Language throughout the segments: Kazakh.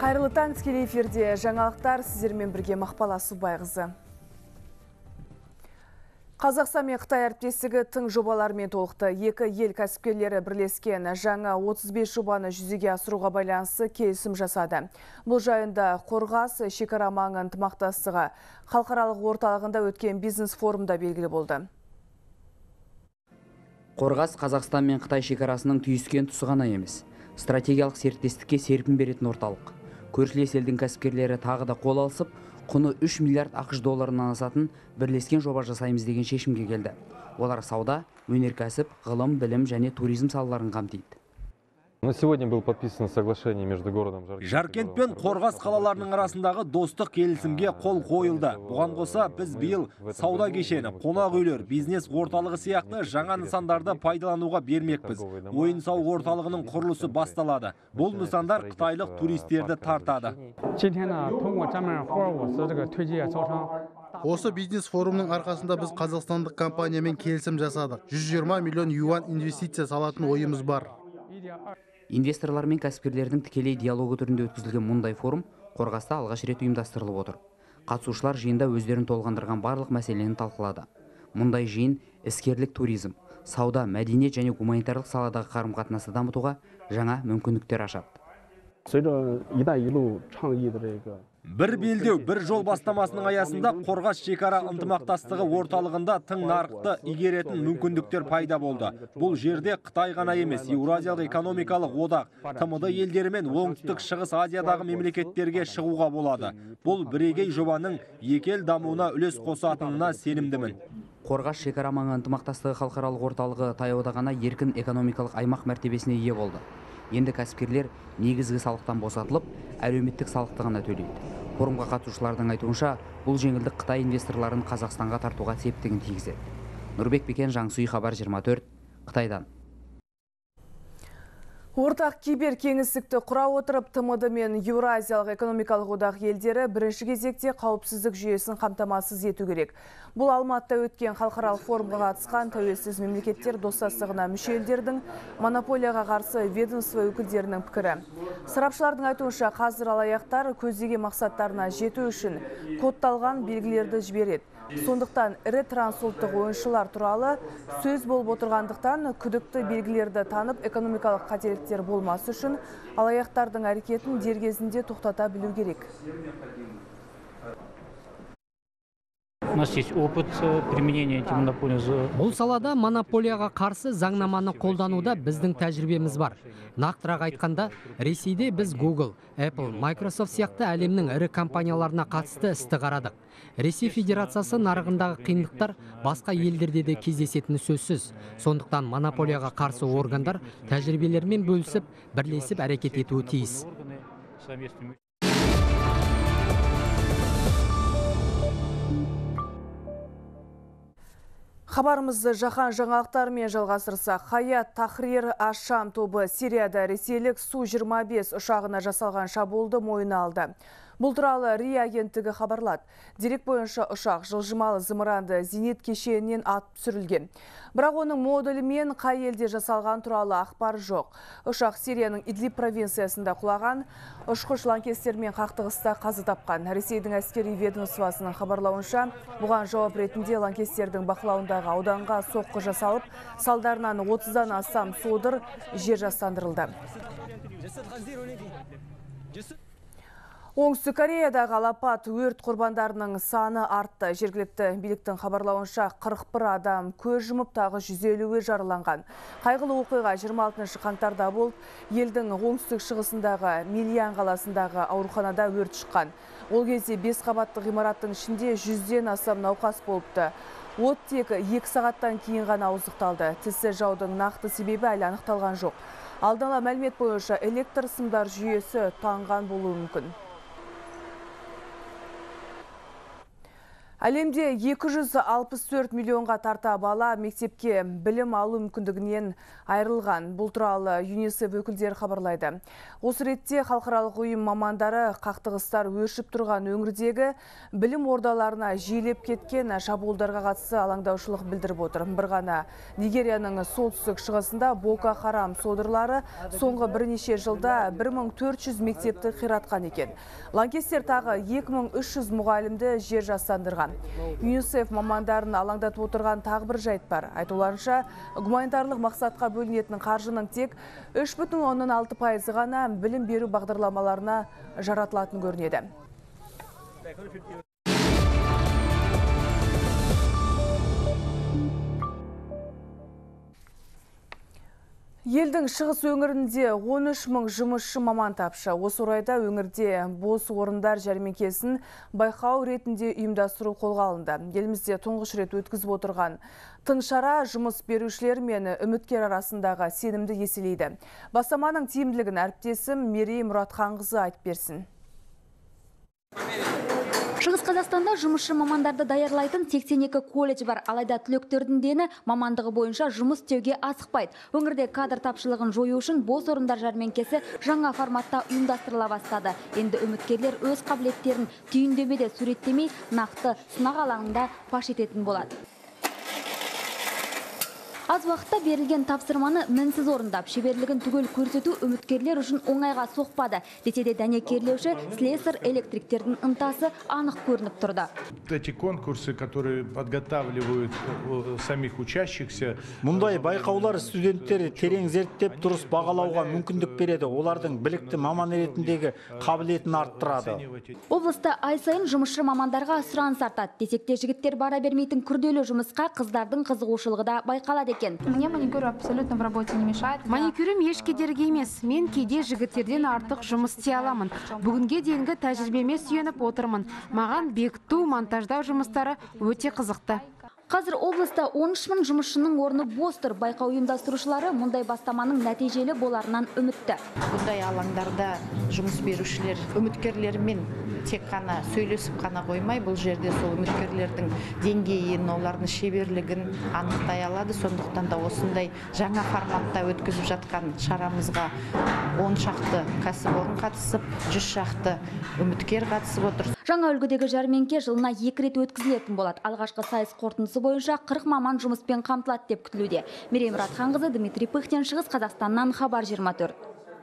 Қайырлы таң, тікелей эфирде жаңалықтар, сіздермен бірге Мақпал Асубайқызы. Қазақстан мен Қытай әріптестігі тың жобалармен толықты. Екі ел кәсіпкерлері бірлескен жаңа 35 жобаны жүзеге асыруға байланысты келісім жасады. Бұл жайында Қорғас шекара маңы ынтымақтастығы халықаралық орталығында өткен бизнес форумда белгілі болды. Қорғас Қазақстан мен Қытай шекарасының түйіскен тұсы ғана емес, стратегиялық серіктестікке серпін беретін орталық. Көршілес елдің кәсіпкерлері тағы да қол алысып, құны 3 миллиард ақш долларынан асатын бірлескен жоба жасаймыз деген шешімге келді. Олар сауда, өнеркәсіп, ғылым, білім және туризм салаларын қамтиды. Сегодня был подписано соглашение между городом Жаркент пен Қорғас қалаларының арасындағы достық келісімге қол қойылды. Бұған қоса біз биыл сауда кешені, қонақ үйлер, бизнес орталығы сияқты жаңа нысандарды пайдалануға бермекпіз. Ойын-сауық орталығының құрылысы басталады. Бұл нысандар қытайлық туристерді тартады. Осы бизнес форумның арқасында біз қазақстандық компаниямен келісім жасадық. 120 миллион юан инвестиция салатын ойымыз бар. Инвесторлар мен кәсіпкерлердің тікелей диалогы түрінде өткізілген мұндай форум Қорғаста алғаш рет ұйымдастырылып отыр. Қатысушылар жиында өздерін толғандырған барлық мәселені талқылады. Мұндай жиын іскерлік туризм, сауда, мәдениет және гуманитарлық саладағы қарым-қатынасты дамытуға жаңа мүмкіндіктер ашады. Бір белдеу, бір жол бастамасының аясында Қорғас шекара ынтымақтастығы орталығында тың нарықты игеретін мүмкіндіктер пайда болды. Бұл жерде Қытай ғана емес, Еуразиялық экономикалық одақ, ТМД елдері мен оңтүстік шығыс Азиядағы мемлекеттерге шығуға болады. Бұл бірегей жобаның екі ел дамуына үлес қосатынына сенімдімін. Қорғас шекара маңы ынтымақтастығы халықаралық орталығы таяуда ғана еркін экономикалық аймақ мәртебесіне ие болды. Енді кәсіпкерлер негізгі салықтан босатылып, әлеуметтік салықты ғана төлейді. Форумға қатысушылардың айтуынша, бұл жеңілдік Қытай инвесторларын Қазақстанға тартуға септігін тигізеді. Нұрбек Бекен, Жаңсұй, Хабар 24, Қытайдан. Ортақ кибер кеңістікті құра отырып, ТМД мен Еуразиялық экономикалық одақ елдері бірінші кезекте қауіпсіздік жүйесін қамтамасыз ету керек. Бұл Алматыда өткен халықаралық форумға қатысқан тәуелсіз мемлекеттер достастығына мүше елдердің монополияға қарсы ведомство өкілдерінің пікірі. Сарапшылардың айтуынша, қазір алаяқтар көздеген мақсаттарына жету үшін кодталған белгілерді жібереді. Сондықтан ірі трансұлттық ойыншылар туралы сөз болып отырғандықтан күдікті белгілерді танып, экономикалық қателіктер болмас үшін алаяқтардың әрекетін дер кезінде тоқтата білу керек. Бұл салада монополияға қарсы заңнаманы қолдануда біздің тәжірибеміз бар. Нақтырақ айтқанда, Ресейде біз Google, Apple, Microsoft сияқты әлемнің ірі компанияларына қатысты істі қарадық. Ресей Федерациясы нарығындағы қиындықтар басқа елдерде де кездесетіні сөзсіз. Сондықтан монополияға қарсы органдар тәжірибелермен бөлісіп, бірлесіп әрекет етуі тиіс. Хабарымызды жаһан жаңалықтарымен жалғастырсақ, Хаят Тахрир Аш-Шам тобы Сирияда ресейлік Су-25 ұшағына жасалған шабуылды мойнына алды. Бұл туралы РИА агенттігі хабарлады. Дерек бойынша ұшақ жылжымалы зымыранды зенит кешенінен атып түсірілген. Бірақ оның модулі мен қай елде жасалған туралы ақпар жоқ. Ұшақ Сирияның Идлиб провинциясында құлаған, ұшқыш лаңкестермен қақтығыста қаза тапқан. Ресейдің әскери ведомствосының хабарлауынша, бұған жауап ретінде лаңкестердің бақылауындағы ауданға соққы жасалып, салдарынан 30-дан астам содыр жер жастандырылды. Оңтүстік Кореядағы алапат өрт құрбандарының саны артты. Жергілікті биліктің хабарлауынша 41 адам көз жұмып, тағы 150-і жараланған. Қайғылы оқиға 26 қаңтарда болып, елдің оңтүстік шығысындағы Мильян қаласындағы ауруханада өрт шыққан. Ол кезде 5 қабатты ғимараттың ішінде 100-ден астам науқас болыпты. От тек 2 сағаттан кейін ғана ауыздықталды. Тілсіз жаудың нақты себебі әлі анықталған жоқ. Алдын ала мәлімет бойынша электр сымдар жүйесі танған болуы мүмкін. Әлемде 264 миллионға тарта бала мектепке білім алу мүмкіндігінен айырылған. Бұл туралы ЮНИСЕФ өкілдері хабарлайды. Осы ретте халықаралық ұйым мамандары қақтығыстар өршіп тұрған өңірдегі білім ордаларына жиілеп кеткен шабуылдарға қатысты алаңдаушылық білдіріп отыр. Бір ғана Нигерияның солтүстік шығысында Боко Харам содырлары соңғы бірнеше жылда 1400 мектепті қиратқан екен. Лаңкестер тағы 2300 мұғалімді жер жастандырған. ЮНИСЕФ мамандарын алаңдатып отырған тағы бір жайт бар. Айтуларынша, гуманитарлық мақсатқа бөлінетін қаржының тек 3,6% ғана білім беру бағдарламаларына жаратылатын көрінеді. Елдің шығыс өңірінде 13 мың жұмысшы маман тапшы. Осы орайда өңірде бос орындар жәрмеңкесін байқау ретінде ұйымдастыру қолға алынды. Елімізде тұңғыш рет өткізіп отырған тың шара жұмыс берушілер мен үміткер арасындағы сенімді еселейді. Бастаманың тиімділігін әріптесім Мерей Мұратханқызы айтып берсін. Шығыс Қазақстанда жұмысшы мамандарды даярлайтын 82 колледж бар, алайда түлектердің дені мамандығы бойынша жұмыс істеуге асықпайды. Өңірде кадр тапшылығын жою үшін бос орындар жәрмеңкесі жаңа форматта ұйымдастырыла бастады. Енді үміткерлер өз қабілеттерін түйіндемеде суреттемей, нақты сынақ алаңында паш ететін болады. Аз уақытта берілген тапсырманы мінсіз орындап, шеберлігін түгел көрсету үміткерлер үшін оңайға соқпады. Десе де дәнекерлеуші слесарь электриктердің ынтасы анық көрініп тұрды. Эти конкурсы, которые подготавливают самих учащихся. Мұндай байқаулар студенттерді терең зерттеп дұрыс бағалауға мүмкіндік береді. Олардың білікті маман ретіндегі қабілетін арттырады. Облыста ай сайын жұмысшы мамандарға сұраныс артады. Десек те жігіттер бара бермейтін күрделі жұмысқа қыздардың қызығушылығы да байқалады. Мне маникюр абсолютно в работе не мешает. Маникюрім еш кедергі емес. Мен кейде жігіттерден артық жұмыс істей аламын. Бүгінге дейінгі тәжірибеме сүйеніп отырмын. Маған бекіту, монтаждау жұмыстары өте қызықты. Қазір облыста 13 мың жұмысшының орны бос тұр. Байқау ұйымдастырушылары мұндай бастаманың нәтижелі боларынан үмітті. Бұндай алаңдарда жұмыс берушілер үміткерлермен тек қана сөйлесіп қана қоймай, бұл жерде сол үміткерлердің деңгейін, олардың шеберлігін анықтай алады. Сондықтан да осындай жаңа форматта өткізіп жатқан шарамызға 10 шақты кәсіпорын қатысып, 100 шақты үміткер қатысып отыр. Жаңа үлгідегі жәрмеңке жылына 2 рет өткізілетін болады. Алғашқы сайыс қорытындысы бойынша 40 маман жұмыспен қамтылады деп күтілуде. Мерей Мұратханқызы, Дмитрий Пыхтин, Шығыс Қазақстаннан, Хабар 24.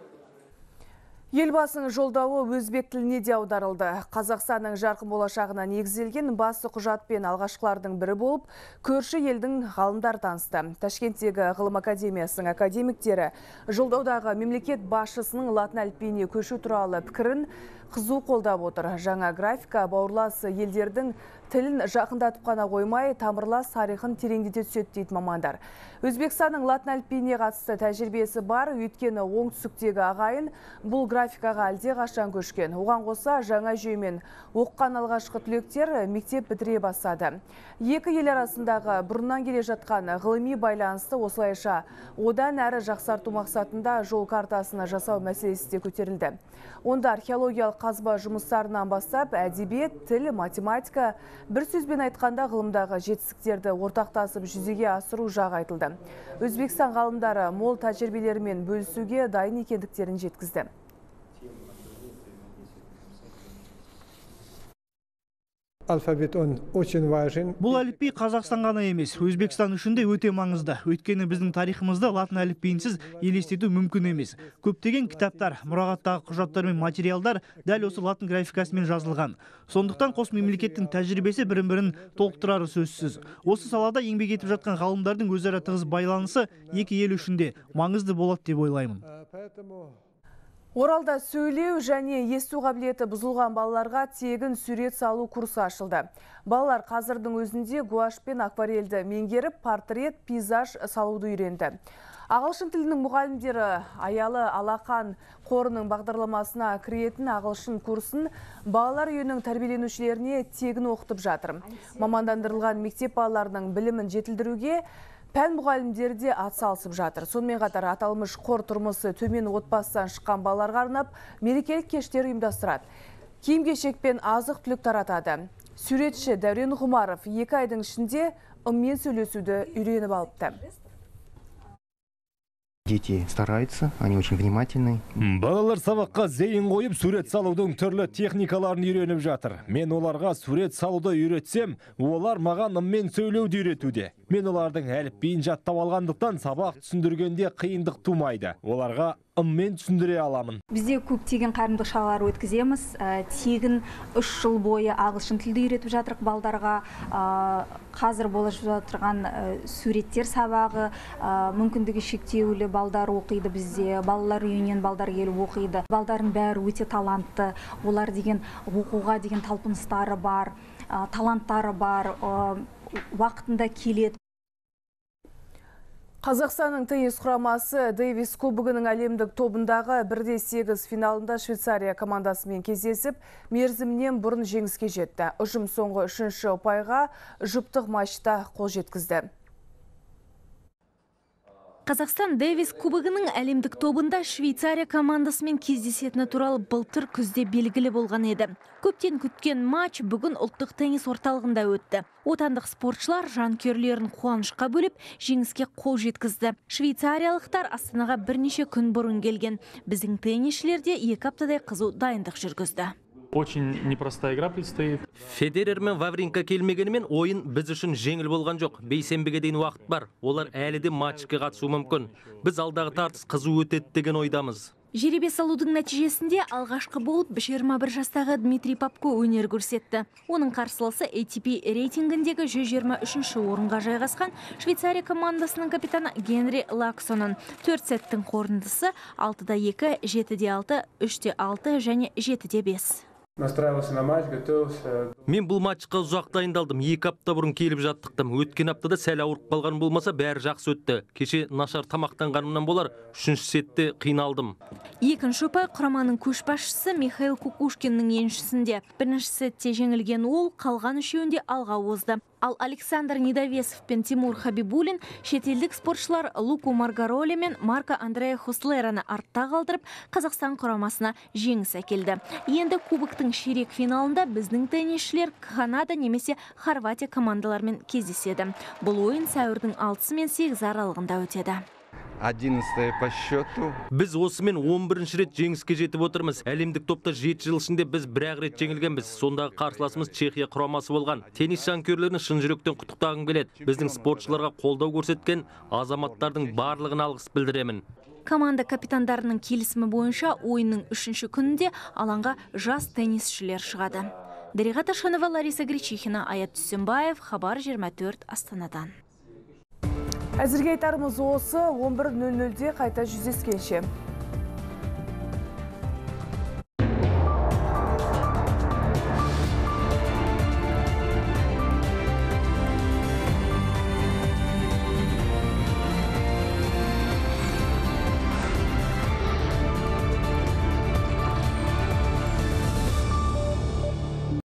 Елбасының жолдауы өзбек тіліне де аударылды. Қазақстанның жарқын болашағына негізделген басты құжатпен алғашқылардың бірі болып, көрші елдің ғалымдар танысты. Ташкенттегі ғылым академиясының академиктері жолдаудағы мемлекет басшысының латын әліпбиіне көшу туралы пікірін қызу қолдап отыр. Жаңа графика бауырлас елдердің тілін жақындатып қана қоймай, тамырлас тарихын тереңдете түседі дейді мамандар. Өзбекстанның латын әліпбиіне қатысты тәжірибесі бар, өйткені оңтүстіктегі ағайын бұл графикаға әлде қашан көшкен. Оған қоса жаңа жүйемен оққан алғашқы түлектер мектеп бітіре бастады. Екі ел арасындағы бұрыннан келе жатқан ғылыми байланысты осылайша одан әрі жақсарту мақсатында жол картасына жасау мәселесі де көтерілді. Онда археологиялық қазба жұмыстарынан бастап әдебиет, тіл, математика, бір сөзбен айтқанда ғылымдағы жетістіктерді ортақтасып жүзеге асыру жағы айтылды. Өзбекстан ғалымдары мол тәжірибелерімен бөлісуге дайын екендіктерін жеткізді. Бұл әліпби Қазақстан ғана емес, Өзбекстан үшін де өте маңызды. Өйткені біздің тарихымызды латын әліпбиінсіз елестету мүмкін емес. Көптеген кітаптар, мұрағаттағы құжаттар мен материалдар дәл осы латын графикасымен жазылған. Сондықтан қос мемлекеттің тәжірибесі бірін-бірін толықтырары сөзсіз. Осы салада еңбек етіп жатқан ғалымдардың өзара тығыз байланысы екі ел үшін де маңызды болады деп ойлаймын. Оралда сөйлеу және есту қабілеті бұзылған балаларға тегін сурет салу курсы ашылды. Балалар қазірдің өзінде гуаш пен акварельді меңгеріп, портрет, пейзаж салуды үйренді. Ағылшын тілінің мұғалімдері аялы алақан қорының бағдарламасына кіретін ағылшын курсын балалар үйінің тәрбиеленушілеріне тегін оқытып жатыр. Мамандандырылған мектеп балаларының білімін жетілдіруге пән мұғалімдері де атсалысып жатыр. Сонымен қатар аталмыш қор тұрмысы төмен отбасынан шыққан балаларға арнап мерекелік кештер ұйымдастырады. Киім-кешек пен азық-түлік таратады. Суретші Дәурен Ғұмаров 2 айдың ішінде ыммен сөйлесуді үйреніп алыпты. Дети стараются, они очень внимательны. Балалар сабаққа зейін қойып, сурет салудың түрлі техникаларын үйреніп жатыр. Мен оларға сурет салуды үйретсем, олар маған ыммен сөйлеуді үйретуде. Мен олардың әліпбиін жаттап алғандықтан сабақ түсіндіргенде қиындық тумайды. Оларға ыммен түсіндіре аламын. Бізде көптеген қайырымдылық шаралар өткіземіз. Тегін 3 жыл бойы ағылшын тілді үйретіп жатырық балдарға. Қазір болып жатырған суреттер сабағы, мүмкіндігі шектеулі балдар оқиды бізде. Балалар үйінен балдар келіп оқиды. Балдардың бәрі өте талантты. Олар деген оқуға деген талпыныстары бар, таланттары бар, уақытында келеді. Қазақстанның теннис құрамасы Дэвис кубогының әлемдік тобындағы 1-8 финалында Швейцария командасымен кездесіп, мерзімінен бұрын жеңіске жетті. Ұжым соңғы 3-ші ұпайға жұптық матчта қол жеткізді. Қазақстан Дэвис кубогының әлемдік тобында Швейцария командасымен кездесетіні туралы былтыр күзде белгілі болған еді. Көптен күткен матч бүгін ұлттық теннис орталығында өтті. Отандық спортшылар жанкүйерлерін қуанышқа бөліп, жеңіске қол жеткізді. Швейцариялықтар Астанаға бірнеше күн бұрын келген. Біздің теннисшілер де 2 аптадай қызу дайындық жүргізді. Очень непростая игра предстоит. Федерер мен Вавринка келмегенімен ойын біз үшін жеңіл болған жоқ. Бейсенбіге дейін уақыт бар. Олар әлі де матчқа қатысуы мүмкін. Біз алдағы тартыс қызу өтеді деген ойдамыз. Жеребе салудың нәтижесінде алғашқы болып 21 жастағы Дмитрий Попко өнер көрсетті. Оның қарсыласы ATP рейтингіндегі 123-ші орынға жайғасқан Швейцария командасының капитаны Генри Лаксонын. 4 сеттің қорытындысы 6-2, 7-6, 3-6 және 7-5. Настраивался на матч, готовился. Мен бұл матчқа ұзақ дайындалдым. 2 апта бұрын келіп жаттықтым. Өткен аптада сәл ауырып қалған болмаса, бәрі жақсы өтті. Кеше нашар тамақтанғанымнан болар, 3-ші сетте қиналдым. Екінші ұпай құраманың көшбасшысы Михаил Кукушкиннің еншісінде. Бірінші сетте жеңілген ол, қалған үшеуінде алға озды. Ал Александр Недовесов пен Тимур Хабибулин шетелдік спортшылар Луку Маргароли мен Марко Андрея Хуслераны артта қалдырып, Қазақстан құрамасына жеңіс әкелді. Енді кубоктың ширек финалында біздің теннисшілер Канада немесе Хорватия командаларымен кездеседі. Бұл ойын сәуірдің 6 мен 8 аралығында өтеді. 11 по счету. Біз осымен 11-ші рет жеңіске жетіп отырмыз. Әлемдік топта 7 жыл ішінде біз бір-ақ рет жеңілгенбіз. Сондағы қарсыласымыз Чехия құрамасы болған. Теннис жанкүйерлерін шын жүректен құттықтағым келеді. Біздің спортшыларға қолдау көрсеткен азаматтардың барлығына алғыс білдіремін. Команда капитандарының келісімі бойынша ойынның 3-ші күнінде алаңға жас теннисшілер шығады. Дариға Ташанова, Лариса Гречихина, Аят Түсенбаев, Хабар 24, Астанадан. Әзірге айтарымыз осы, 11:00-де қайта жүздескенше.